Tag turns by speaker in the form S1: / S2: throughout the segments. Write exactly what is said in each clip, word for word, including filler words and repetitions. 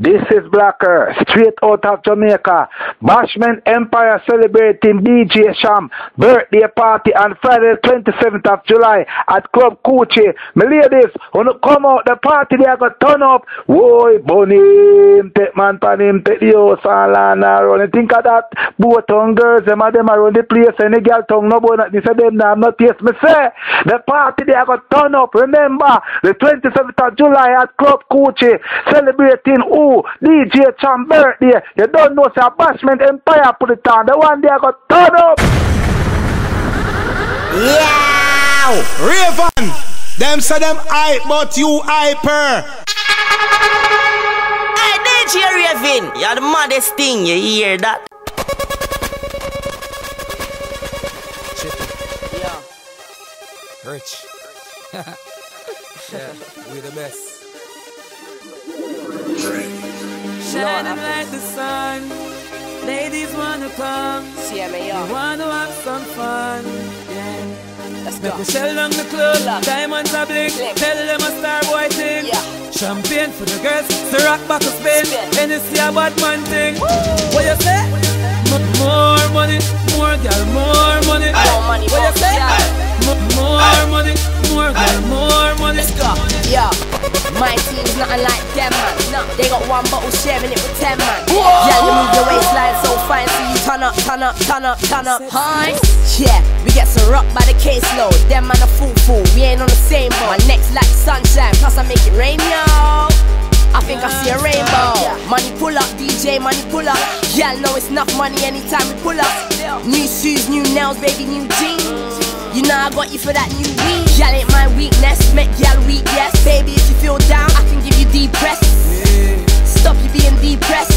S1: This is Blacker, straight out of Jamaica. Bashment Empire celebrating D J Sham birthday party on Friday the twenty-seventh of July at Club Coochie. My ladies, when you come out the party, they are going to turn up. Whoa, bunny, take man pan him, take the house and land around. You think of that? Both tongue girls, them of them around the place, and the girl tongue, no boy, this of them, now, not yes, me say. The party, they are going to turn up. Remember, the twenty-seventh of July at Club Coochie, celebrating who? D J Sham birthday. You don't know, say Bashment Empire put it on. The one they got turn up.
S2: Yeah! Raven! Them say them hype, but you hyper.
S3: Hey, D J Raven, you're the maddest thing, you hear that?
S4: Yeah. Rich. Yeah, we the best.
S5: Shining like the sun, ladies wanna come.
S3: C M A
S5: You wanna have some fun, yeah.
S3: Let's
S5: Make
S3: go.
S5: we shell down the club,
S3: Club.
S5: diamonds are blink.
S3: Blink.
S5: Tell them a star boy thing.
S3: Yeah.
S5: Champagne for the girls, the rock back a spin.
S3: Spin.
S5: Hennessy a bad man thing. What you say? M more money, more girl, more money.
S3: More money,
S5: What
S3: more
S5: you say?
S3: girl.
S5: M more money, more girl, more money.
S3: Let's go. Yeah. My team's nothing like them, man. No. They got one bottle sharing it with ten, man. Yeah, you move your waistline so fine, so you turn up, turn up, turn up, turn up. Hi. Yeah, we get some rock by the caseload. Them man a fool fool, we ain't on the same boat. My neck's like sunshine, plus I make it rain, yo. I think I see a rainbow. Money pull up, D J, money pull up. Yeah, know it's enough money anytime we pull up. New shoes, new nails, baby, new jeans. You know I got you for that new weed. Y'all ain't my weakness, make y'all weak, yes. Baby, if you feel down, I can give you depressed. Stop you being depressed.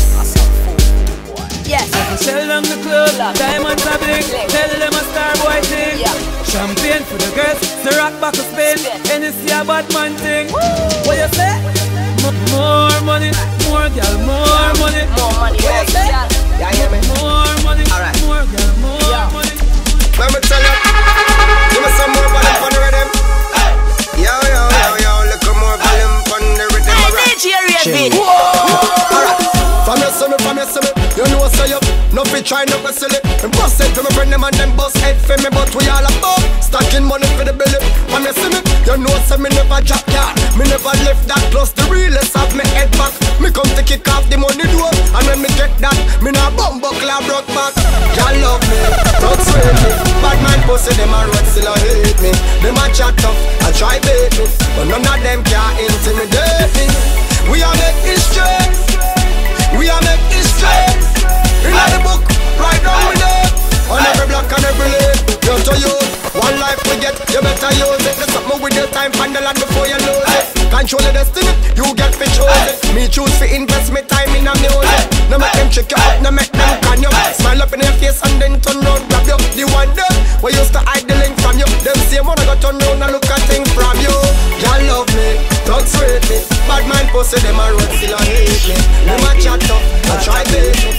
S3: Yes.
S5: We shell down the club, diamonds are blink. Tell them a star boy thing.
S3: Yeah.
S5: Champagne for the girls, the rock back a spin. Hennessy a bad man thing. What you say? M more money, more girl, more money.
S3: More money,
S5: What
S3: more
S5: you say?
S3: girl.
S2: Yeah, hear me?
S5: More money,
S2: Alright.
S5: more girl, more
S3: Yeah.
S5: money.
S2: Let me tell you, give me some more volume on the rhythm. Yo, yo, yo, yo, little more volume on the rhythm.
S3: Hey, D J Raven.
S2: Alright, from your summer, from your summer, you know what's up. No fi try, no fi silly. And bust head for me friend them and them bust head for me, but we all about stacking money for the belly. From your summer, you know say me never drop yard. Me never left that plus the realest of me head back. Me come to kick off the money door, and when me get that, me nah bum buckle or broke back. Y'all love me, don't sweat me. Bad man pussy, them a road still a hate me. Them a chat tough, I try bait me, but none of them can intimidate me. We a make history, we a make history. In the book, right down with it. On every block and every lane, you to use. One life we get, you better use it. There's something with your time, find the land before you lose it. Control your destiny, you get fi choose it. Me choose to invest me time in a music. No make them trick you up, no make them can you. Smile up in your face and then turn round, grab you. The one them, we used to hide the link from you. Them same one I got turn round and look at things from you. Y'all love me, don't sweat me. Bad man pussy, them a run still a hate me. Them a chat up, I try bait me.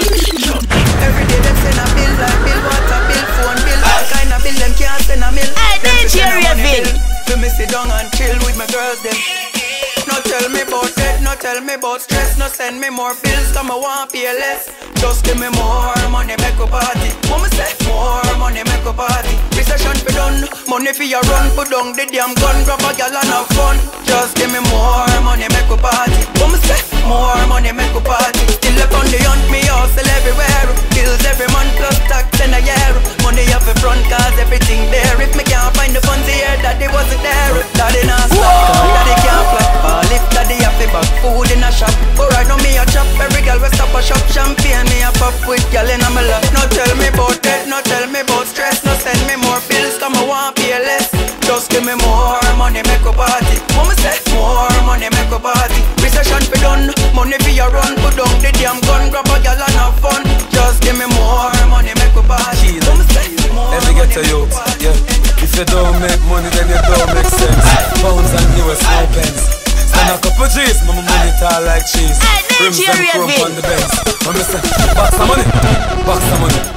S6: Every day them send a bill, like bill, water bill, phone bill. All kind of bill, them can't send a mill.
S3: Hey,
S6: Them
S3: D J
S6: fi send a money
S3: Raven.
S6: bill. Fi me sit down and chill with my girls them. No tell me about debt, no tell me about stress. No send me more bills, come I want pay less. Just give me more money, make a party. Mama say more money, make a party. Recession fi done, money fi your run. Put down the damn gun, grab a gal and have fun. Just give me more money, make a party. Mama say more money, make a party. Still up on the hunt, me hustle everywhere. Kills every month plus tax in a year. Money up in front cause everything there. If me can't find the funds here, daddy wasn't there. Daddy not stop, daddy can't flop. All if daddy have to back food in a shop. But right now me a chop, every girl will stop a shop. Champagne me a pop with girl in a my lap. No tell me about debt, no tell me about stress. No send me more bills, come I want pay less. Just give me more money, make a party. Mama say more money, make a party. Recession fi done, money fi your run. Put down the damn gun, grab a gal and have fun. Just give me more money, make a party. Mama say more
S4: Let me get to you, yeah. If you don't make money, then you don't make sense. Pounds and U S no pence. Stand a couple G's, mama money tall like cheese.
S3: Hey,
S4: Rims
S3: D J
S4: and chrome
S3: Raven.
S4: on the Benz. Mama say, box of money, box of money.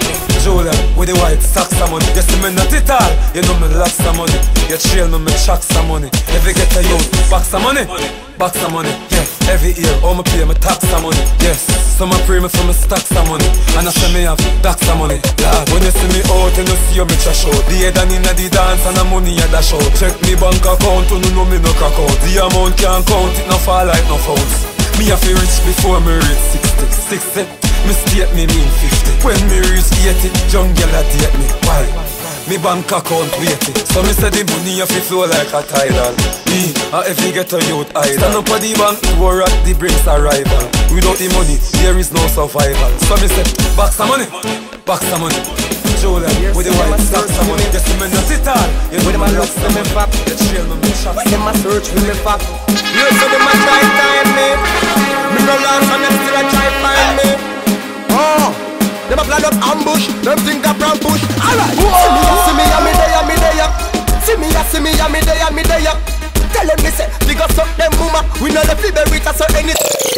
S4: Julia, with the white socks of money. You see me not it all, you know me lots of money. You trail me, me chucks some money. If you get a youth, box some money, box some money. Yeah, every year, all me pay me tax some money. Yes, some me pray me for me stack some money. And I say me have tax some money. Lord, when you see me out and you see me trash out. The head and inna the dance and the money I dash out. Check me bank account, you know me no crack out. The amount can't count, it no fall like no phones. Me have to rich before me reach sixty, sixty. Me state me mean fifty. When me reach eighty, jungle a date me. Why? Me bank account weighty. So me say the money have to flow like a tidal. Me, uh, if you get a youth idol. Stand up at the bank, war at the brinks arrival. Without the money, there is no survival. So me say, box some money, box some money. Julia, with the white stocks some money. You see me not it all. You know me lots of me fap. You trail me, me shop.
S2: Why them a search for me fap? You say them a try time me. Me no lost and them still a try find me. Oh, them a plan up ambush. Them think a brown push. Alright, see me, see me, a me day, a me day. See me, a see me, a me day, a me day. Tell them me say, big up suck them mama. We know the fever with us so anything.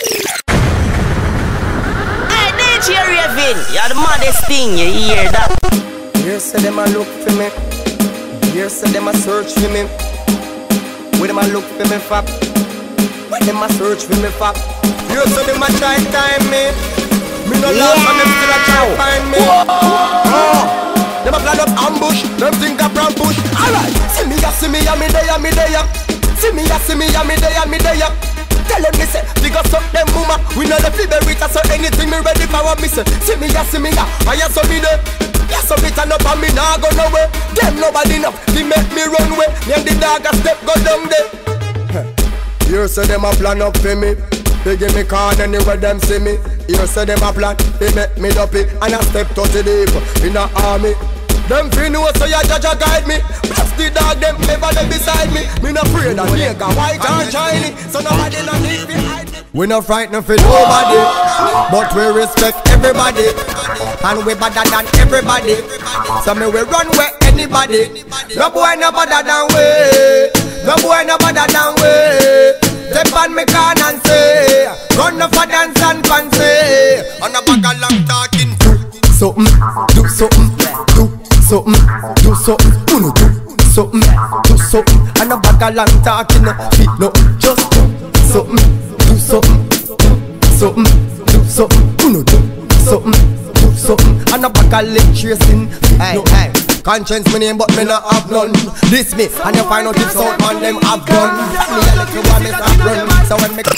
S3: Hey, D J Raven, you're the maddest thing, you hear that?
S2: Here say them a look for me. Here say them a search for me. Where them a look for me fap. Where them a search for me fap. Here say them a try time me. Me no lost and them still a try find me. Oh, them a plan up ambush. Them think a brown push. Alright, see me a see me a me day a me day. See me a see me a me day a me day. Tell them me say, big up suck them mama. We know the fever with us so anything me ready for what me say. See me a see me a, I a so me there. Yeah, so me turn up and me nah go nowhere. Them nobody enough, they make me run away. Me and the dog a step go down there. You say them a plan up for me. They give me card anywhere them see me. You say them a plan, they make me dopey. And I step thirty deep in a army. Them free know so ya judge a guide me. Plus the dog them never them beside me. Me no afraid that nigga white and shiny. So nobody no need me hide me. We no frightened for nobody, but we respect everybody. And we better than everybody. So me we run where anybody. No boy no better than we. No boy no better than we. Step on me can and say, run up for dance and fancy. On a bag of long talking. Do something, do something, do something, do something. Uno do something, do something. On a bag of long talking. Feet no, just do something, do something, do something, do something. Uno do something, do something. On a bag of leg tracing. Hey, hey. Conscience me name but me not have none. This me and you find out if some man them have done. Me a little boy me start run. So when me get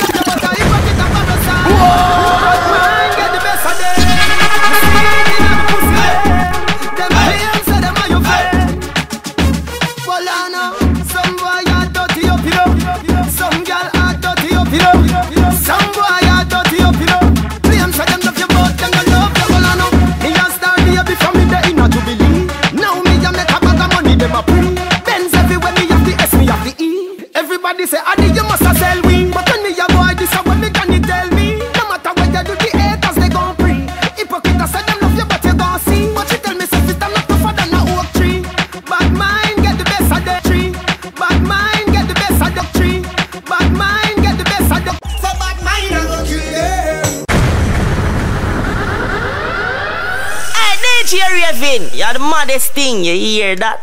S2: the best of them. Them claims say them are your friend. Well I know some boy are dirty up you know. Some girl are dirty up you know. Some boy are dirty up you know. Claims say them love you but them don't love you. Well I know me a star baby from me there inna to believe. Them a pre Benz everywhere, me have the S, me have the E. Everybody say, Adi, you must a sell we. But when me a boy, this a what me can you tell me. No matter what you do, the haters they gon' pre. Hypocrite say them love you, but you gon' see. But you tell me, say, sister, not tougher than a oak tree. Bad mind get the best of the tree. Bad mind get the best of the tree. Bad mind get the best of the. So bad mind I go kill them.
S3: Hey, D J Raven, you're the maddest thing, you hear that?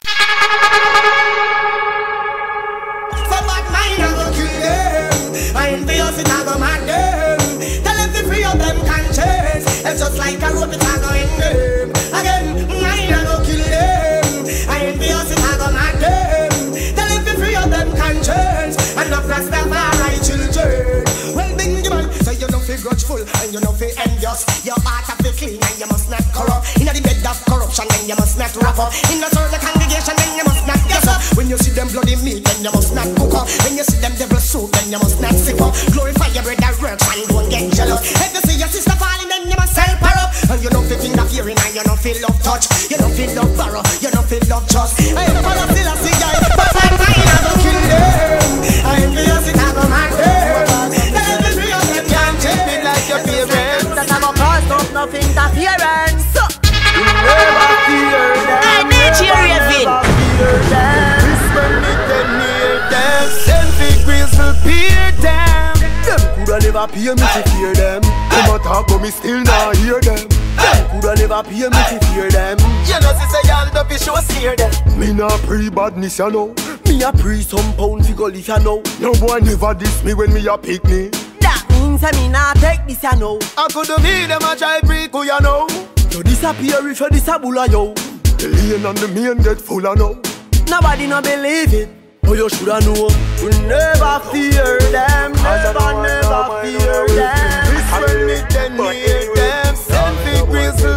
S2: So bad mind I go kill them. I ain't feel it I go mad them. Tell them to free up them conscience. It's just like a rope it I go in them. Again, mind I go kill them. I ain't feel it I go mad them. Tell them to free up them conscience. And not Rastafari children. Well Bingy man, so you don't feel grudgeful and you don't feel envious. Your heart have to clean and you must not corrupt. In the bed of corruption and you must not wrap up. In the circle congregation then you must not guess up. When you see them bloody meat then you must not cook up. When you see them devil soup then you must not sip up. Glorify your brother works and don't get jealous. If you see your sister falling then you must help her up. And you don't feel interfering and you don't feel love touch. You don't feel love borrow, you don't feel love trust. I ain't follow still a see guy, but I'm fine I go kill them. I ain't feel your sister go mad them. Then every three of them can't take me like your parents.
S3: That I go cause up nothing interference.
S2: You never fear them.
S3: Hey, D J Raven.
S2: This when me get near them. Send big grizzle peer them. Them coulda never pay me to fear them. Them a talk but me still not hear them. Coulda never pay me to fear them.
S6: You know, she say y'all don't be sure steer them.
S2: Me nah pre-badness, you know. Me a pre some pound fi go live, you know. No boy never diss me when me a pick me.
S6: That means I me nah take this, you know.
S2: I coulda be them a try freak, you know. You disappear if you disabula, yo. The lane and the main get full, you know.
S6: Nobody no believe it.
S2: Oh, you shoulda know.
S6: We never fear them. Never, never fear them.
S2: This when me then hear them. Selfie grizzle.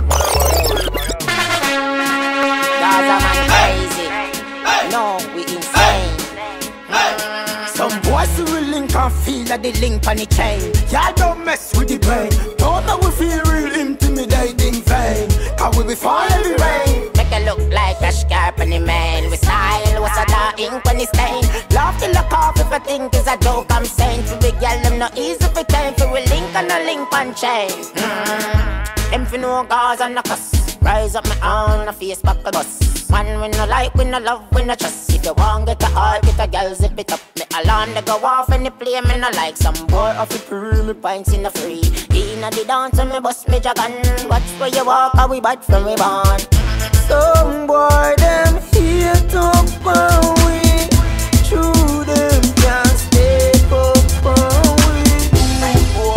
S3: Gaza man crazy. No, we insane.
S6: Some boys who will link and feel that they link on the chain. Y'all don't mess with the brain. Don't know we feel real intimidating vain. Cause we be fall every rain.
S3: Make it look like a scarp on the man. We style, what's a dark ink when it's stain. Love to look off if I think it's a joke I'm saying. To big girl, them not easy for time. For we link and a link on chain. Mm. Them for no cause and no cuss. Rise up my own, a face back a bus. Man, we no like, we no love, we no trust. If you want get a heart, get a girl, zip it up. Me alarm, they go off and they play, me no like. Some boy off the pool, me pints in the free. Inna the dance and me bust me dragon. Watch where you walk, how we bad from we born.
S6: Some boy them here talk about we. True them can't stay up on we. Boy,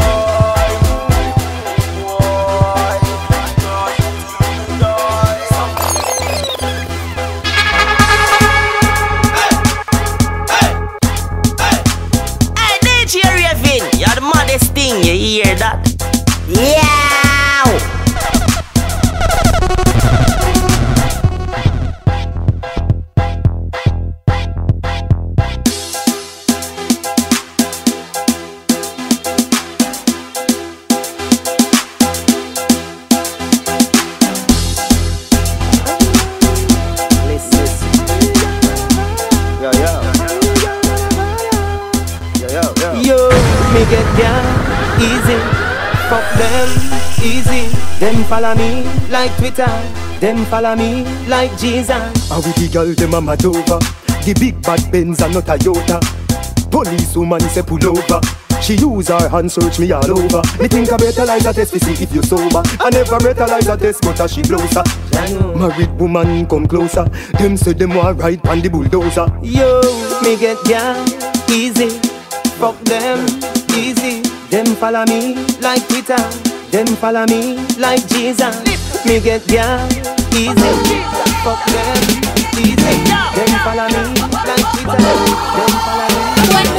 S3: Hey, D J Raven, you're the maddest thing, you hear that? Yeah!
S6: get down easy. Fuck them easy. Them follow me like Twitter. Them follow me like Jesus.
S2: And with the girl them a mad over. The big bad Benz and not Toyota. Police woman say pull over. She use her hand search me all over. Me think I better like a test to see if you sober. I never better like a test but she blows her. Married woman come closer. Them say them want ride on the bulldozer.
S6: Yo, me get down easy. Fuck them easy. Them follow me like Twitter. Them follow me like Jesus. Me get down easy. Fuck them easy. Them follow me like Twitter. Them follow me.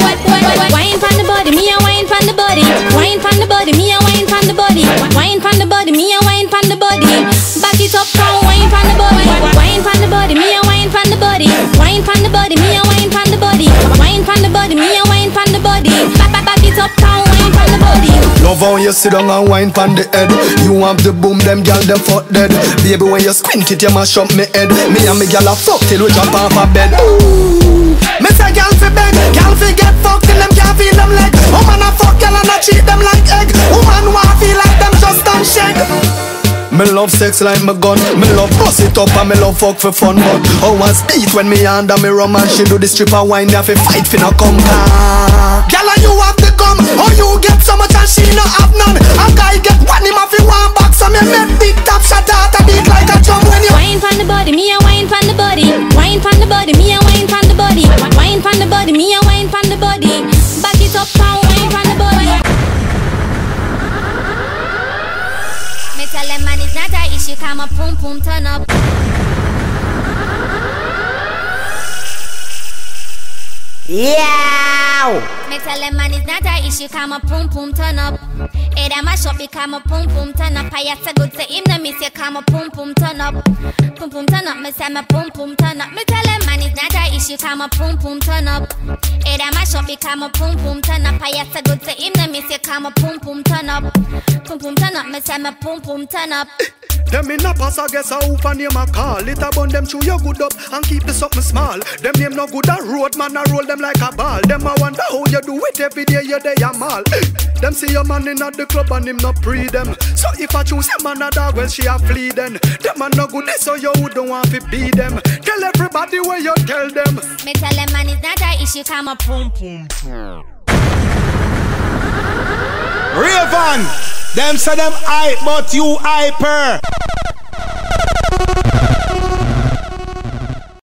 S7: Wine from the body, me a wine from the body. Wine from the body, me a wine from the body. Wine from the body, me a wine from the body. Back it up, from wine from the body. Wine from the body, me a wine from the body. Wine from the body, me a wine from the body. Wine from the body, me a wine from the body. Back back back it up, from wine from the body.
S2: Love how you sit down and wine from the head. You have the boom, them gal them fuck dead. Baby when you squint it, you mash up me head. Me and me gal a fuck till we jump off a bed. Ooh. Me say gal fi beg, gal fi get fucked till them can't feel them leg. Woman a fuck gal and a treat them like egg. Woman want feel like them just don't shake. Me love sex like my gun. Me love bust it up and me love fuck for fun. But how I speak when me under me rum and she do the stripper wine. Have a fight fi no come. Gal and you have the gum. Or you get so much and she no have none. A guy get one him off fi one box. So me make big top shot out a beat like a drum when you
S7: wine from the body, me a wine from the body. Wine from the body, me a wine from the body. Wine from the body, me a wine from the body. Back it up, from wine from the body. Me tell them man it's not a issue, come up, pum pum turn up.
S3: Yeah.
S7: Me tell them man it's not a issue, come up, pum pum turn up. Hey, them a shop become a pum pum turn up. I have to go to him, no me say come a pum pum turn up. Pum pum turn up, me say me pum pum turn up. Me tell them man it's not a issue, come a pum pum turn up. Hey, them a shop become a pum pum turn up. I have to go to him, no me say come a pum pum turn up. Pum pum turn up, me say me pum pum turn up.
S2: Them in a pass, I guess I hope and name a call. It a bun them chew you good up and keep the something small. Them name no good a road man, I roll them like a ball. Them I wonder how you do it every day you day a mall. Them see your man in at the club and him not pre them. So if I choose a man a dog, well she a flee then. Them man no good so you don't want to be them. Tell everybody where you tell them.
S7: Me tell them man it's not a issue, come a pum pum.
S8: Raven, them say them hype, but you hyper.